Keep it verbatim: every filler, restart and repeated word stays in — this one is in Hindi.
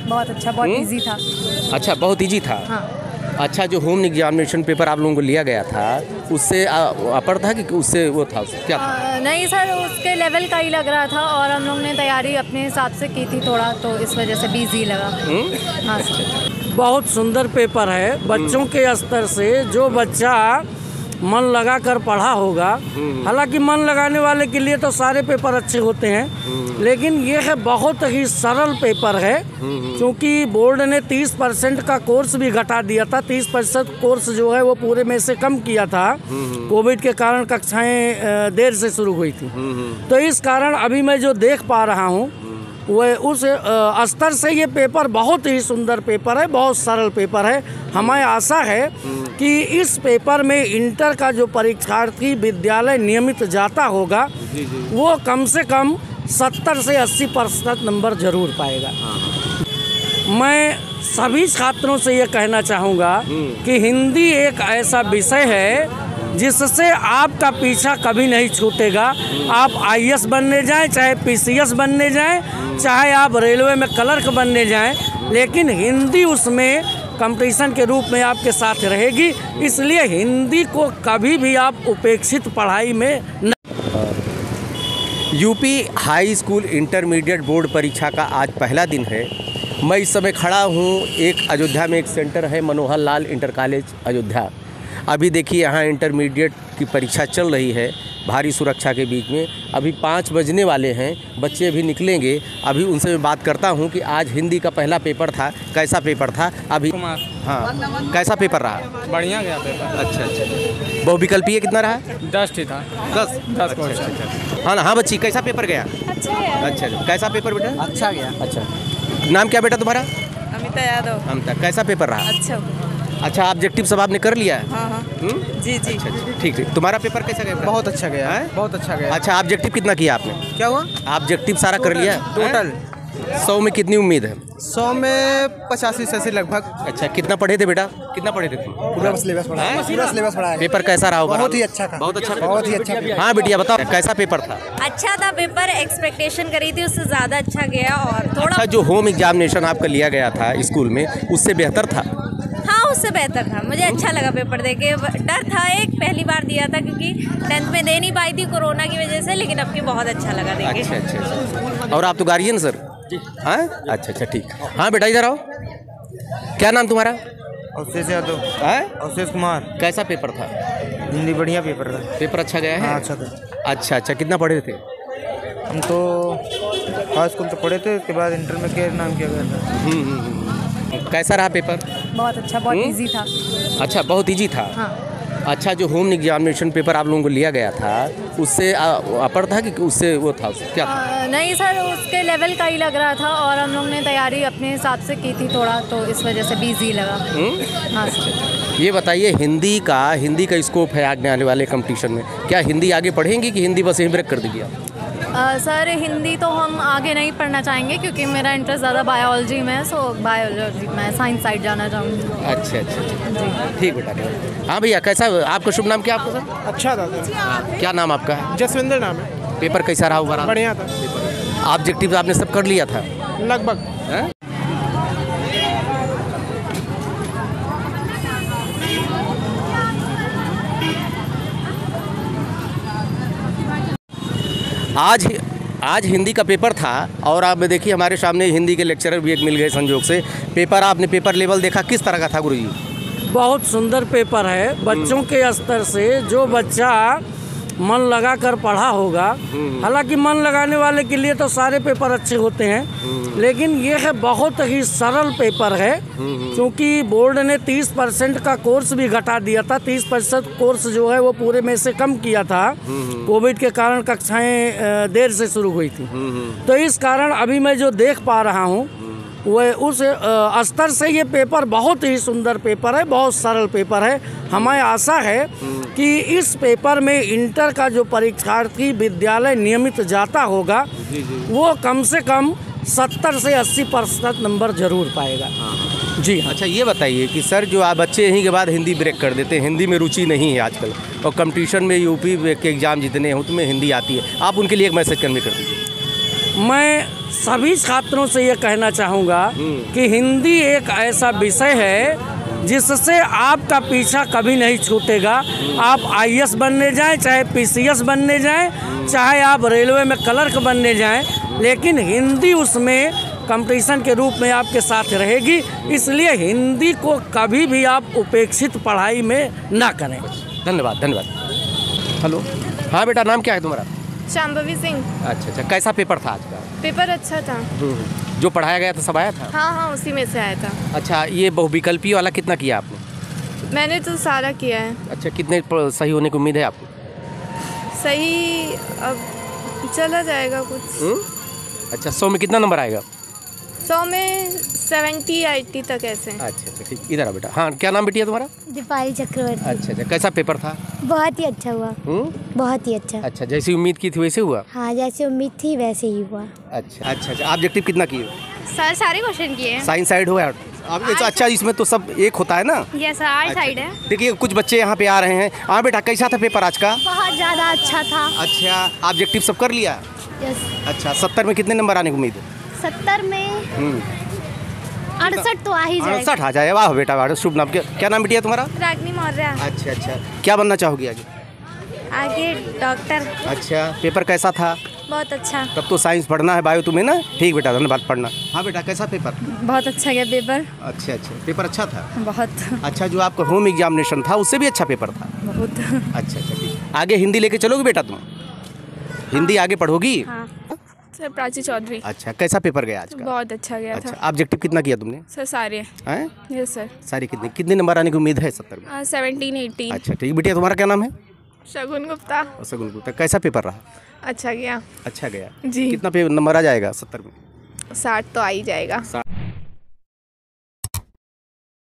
बहुत अच्छा, बहुत इजी था। अच्छा, बहुत इजी था। हाँ। अच्छा, जो होम एग्जामिनेशन पेपर आप लोगों को लिया गया था उससे अपर था कि उससे वो था क्या था? आ, नहीं सर, उसके लेवल का ही लग रहा था और हम लोग ने तैयारी अपने हिसाब से की थी थोड़ा, तो इस वजह से भी इजी लगा। हाँ सर। बहुत सुंदर पेपर है। बच्चों के स्तर से जो बच्चा मन लगा कर पढ़ा होगा, हालांकि मन लगाने वाले के लिए तो सारे पेपर अच्छे होते हैं, लेकिन ये है बहुत ही सरल पेपर है, क्योंकि बोर्ड ने तीस परसेंट का कोर्स भी घटा दिया था। तीस परसेंट कोर्स जो है वो पूरे में से कम किया था। कोविड के कारण कक्षाएं देर से शुरू हुई थी, तो इस कारण अभी मैं जो देख पा रहा हूँ वह उस स्तर से ये पेपर बहुत ही सुंदर पेपर है, बहुत सरल पेपर है। हमें आशा है कि इस पेपर में इंटर का जो परीक्षार्थी विद्यालय नियमित जाता होगा वो कम से कम सत्तर से अस्सी प्रतिशत नंबर जरूर पाएगा। मैं सभी छात्रों से ये कहना चाहूँगा कि हिंदी एक ऐसा विषय है जिससे आपका पीछा कभी नहीं छूटेगा। आप आई ए एस बनने जाएं, चाहे पी सी एस बनने जाएं, चाहे आप रेलवे में क्लर्क बनने जाएं, लेकिन हिंदी उसमें कंपटीशन के रूप में आपके साथ रहेगी। इसलिए हिंदी को कभी भी आप उपेक्षित पढ़ाई में न... UP high school intermediate board परीक्षा का आज पहला दिन है। मैं इस समय खड़ा हूँ एक अयोध्या में, एक सेंटर है मनोहर लाल इंटर कॉलेज अयोध्या। अभी देखिए यहाँ इंटरमीडिएट की परीक्षा चल रही है भारी सुरक्षा के बीच में। अभी पाँच बजने वाले हैं, बच्चे अभी निकलेंगे। अभी उनसे मैं बात करता हूँ कि आज हिंदी का पहला पेपर था, कैसा पेपर था अभी? हाँ, कैसा पेपर रहा? बढ़िया गया पेपर। अच्छा अच्छा। बहुविकल्पीय कितना रहा? दस ही था। दस दस क्वेश्चन। हाँ ना, हाँ बच्ची, कैसा पेपर गया? अच्छा गया। अच्छा, कैसा पेपर बेटा? अच्छा गया। अच्छा, नाम क्या बेटा तुम्हारा? अमिता यादव। अमिता, कैसा पेपर रहा? अच्छा। अच्छा, ऑब्जेक्टिव सब आपने कर लिया है? हाँ हाँ। जी जी। अच्छा अच्छा, ठीक ठीक। तुम्हारा पेपर कैसा गया? बहुत अच्छा गया है, बहुत अच्छा गया। अच्छा, ऑब्जेक्टिव कितना किया आपने? क्या हुआ? ऑब्जेक्टिव सारा कर लिया? टोटल सौ में कितनी उम्मीद है? सौ में पचासी से लगभग। अच्छा, कितना पढ़े थे बेटा? कितना पढ़े थे तुम? पूरा सिलेबस पढ़ा है, पूरा सिलेबस पढ़ा है। पेपर कैसा रहा? बहुत ही अच्छा था। बहुत अच्छा, बहुत ही अच्छा। हाँ बिटिया बताओ, कैसा पेपर था? अच्छा था पेपर, एक्सपेक्टेशन करी थी उससे ज़्यादा अच्छा गया। और थोड़ा अच्छा, जो होम एग्जामिनेशन आपका लिया गया था स्कूल में उससे बेहतर था? हाँ, उससे बेहतर था। मुझे अच्छा लगा पेपर देके। डर था, एक पहली बार दिया था क्योंकि टेंथ में दे नहीं पाई थी कोरोना की वजह से, लेकिन अब की बहुत अच्छा लगा देके। अच्छा अच्छा अच्छा। और आप तो गार्जियन सर? हाँ, अच्छा अच्छा, ठीक। हाँ बेटा इधर आओ। क्या नाम तुम्हारा? अवशेष यादव। अवशेष कुमार। कैसा पेपर था? हिंदी बढ़िया पेपर था। पेपर अच्छा गया है? अच्छा था। अच्छा अच्छा, कितना पढ़े थे? हम तो हाई स्कूल तो पढ़े थे, उसके बाद इंटर में क्या नाम किया गया था। कैसा रहा पेपर? बहुत अच्छा, बहुत इजी था। अच्छा, बहुत इजी था। हाँ। अच्छा, जो होम एग्जामिनेशन पेपर आप लोगों को लिया गया था उससे अपर था कि उससे वो था क्या था? आ, नहीं सर, उसके लेवल का ही लग रहा था और हम लोग ने तैयारी अपने हिसाब से की थी थोड़ा, तो इस वजह से भी इजी लगा। हाँ सर। ये बताइए, हिंदी का हिंदी का स्कोप है आगे आने वाले कंपटीशन में, क्या हिंदी आगे पढ़ेंगी कि हिंदी बस यहीं ब्रेक कर देगी? आ, सर हिंदी तो हम आगे नहीं पढ़ना चाहेंगे क्योंकि मेरा इंटरेस्ट ज़्यादा बायोलॉजी में है, सो बायोलॉजी में साइंस साइड जाना चाहूँगी। अच्छा अच्छा अच्छा, ठीक बेटा। हाँ भैया, कैसा आपका शुभ नाम क्या आपका सर? अच्छा था। क्या नाम आपका है? जसविंदर नाम है। पेपर कैसा रहा होगा? बढ़िया था। ऑब्जेक्टिव आपने सब कर लिया था लगभग? आज आज हिंदी का पेपर था और आप देखिए हमारे सामने हिंदी के लेक्चरर भी एक मिल गए संजोग से। पेपर आपने पेपर लेवल देखा, किस तरह का था गुरुजी? बहुत सुंदर पेपर है। बच्चों के स्तर से जो बच्चा मन लगा कर पढ़ा होगा, हालांकि मन लगाने वाले के लिए तो सारे पेपर अच्छे होते हैं, लेकिन ये है बहुत ही सरल पेपर है, क्योंकि बोर्ड ने तीस परसेंट का कोर्स भी घटा दिया था। तीस परसेंट कोर्स जो है वो पूरे में से कम किया था। कोविड के कारण कक्षाएं देर से शुरू हुई थी, तो इस कारण अभी मैं जो देख पा रहा हूँ वह उस स्तर से ये पेपर बहुत ही सुंदर पेपर है, बहुत सरल पेपर है। हमें आशा है कि इस पेपर में इंटर का जो परीक्षार्थी विद्यालय नियमित जाता होगा वो कम से कम सत्तर से अस्सी प्रतिशत नंबर जरूर पाएगा। जी हाँ। अच्छा, ये बताइए कि सर जो आप बच्चे यहीं के बाद हिंदी ब्रेक कर देते हैं, हिंदी में रुचि नहीं है आजकल, और कंपटीशन में यूपी के एग्ज़ाम जितने हैं उसमें हिंदी आती है, आप उनके लिए एक मैसेज कन्वे कर दीजिए। मैं सभी छात्रों से ये कहना चाहूँगा कि हिंदी एक ऐसा विषय है जिससे आपका पीछा कभी नहीं छूटेगा। आप आई ए एस बनने जाएं, चाहे पी सी एस बनने जाएं, चाहे आप रेलवे में क्लर्क बनने जाएं, लेकिन हिंदी उसमें कंपटीशन के रूप में आपके साथ रहेगी। इसलिए हिंदी को कभी भी आप उपेक्षित पढ़ाई में ना करें। धन्यवाद धन्यवाद। हेलो, हाँ बेटा, नाम क्या है तुम्हारा? शांभवी सिंह। अच्छा अच्छा, कैसा पेपर था आज का? पेपर अच्छा था। जो पढ़ाया गया था सब आया था? हाँ हाँ, उसी में से आया था। अच्छा, ये बहुविकल्पी वाला कितना किया आपने? मैंने तो सारा किया है। अच्छा, कितने प- सही होने की उम्मीद है आपको? सही अब चला जाएगा कुछ। हुँ? अच्छा, सौ में कितना नंबर आएगा? सौ में सेवेंटी एट्टी तक ऐसे। अच्छा अच्छा, ठीक, इधर आ बेटा। हाँ, क्या नाम बेटिया तुम्हारा? दीपाली चक्रवर्ती। अच्छा अच्छा, कैसा पेपर था? बहुत ही अच्छा हुआ। हुँ? बहुत ही अच्छा। अच्छा, जैसी उम्मीद की थी वैसे हुआ? हाँ, जैसे उम्मीद थी वैसे ही हुआ। अच्छा अच्छा अच्छा, ऑब्जेक्टिव कितना किए? सर सारे क्वेश्चन किए हैं। साइंस साइड हुआ? आप ये तो अच्छा, इसमें तो सब एक होता है ना? यस, आर्ट साइड है। देखिए, कुछ बच्चे यहाँ पे आ रहे हैं। हाँ बेटा, कैसा था पेपर आज का? बहुत ज़्यादा अच्छा था। अच्छा, ऑब्जेक्टिव सब कर लिया? यस। अच्छा, सत्तर में कितने नंबर आने की उम्मीद है? सत्तर में हम्म, अड़सठ तो आ ही जाएगा। अड़सठ आ जाए। वाह बेटा, वाह, शुभ नाम। क्या क्या नाम बेटिया तुम्हारा? रागनी मौर्य। अच्छा अच्छा, क्या बनना चाहोगी आगे? आगे डॉक्टर। अच्छा, पेपर कैसा था? बहुत अच्छा। तब तो साइंस पढ़ना है, बायो तुम्हें ना? ठीक बेटा, धन्यवाद, पढ़ना। हाँ बेटा, कैसा पेपर? बहुत अच्छा गया पेपर। अच्छा अच्छा, पेपर अच्छा था? बहुत अच्छा, जो आपका होम एग्जामिनेशन था उससे भी अच्छा पेपर था? बहुत। अच्छा अच्छा, ठीक। आगे हिंदी लेके चलोगे बेटा तुम? हिंदी आगे पढ़ोगी? हाँ सर, प्राची चौधरी। अच्छा, कैसा पेपर गया आज का? बहुत अच्छा गया अच्छा, था ऑब्जेक्टिव कितना किया तुमने? सर। सारे हैं? Yes sir. सारे कितने कितने नंबर आने की उम्मीद है सत्तर में? Seventeen eighteen. अच्छा ठीक, बेटिया तुम्हारा क्या नाम है? शगुन गुप्ता। सगुन गुप्ता। कैसा पेपर रहा? अच्छा गया अच्छा गया। जी। कितना पे नंबर आ जाएगा सत्तर में? साठ तो आ ही जाएगा।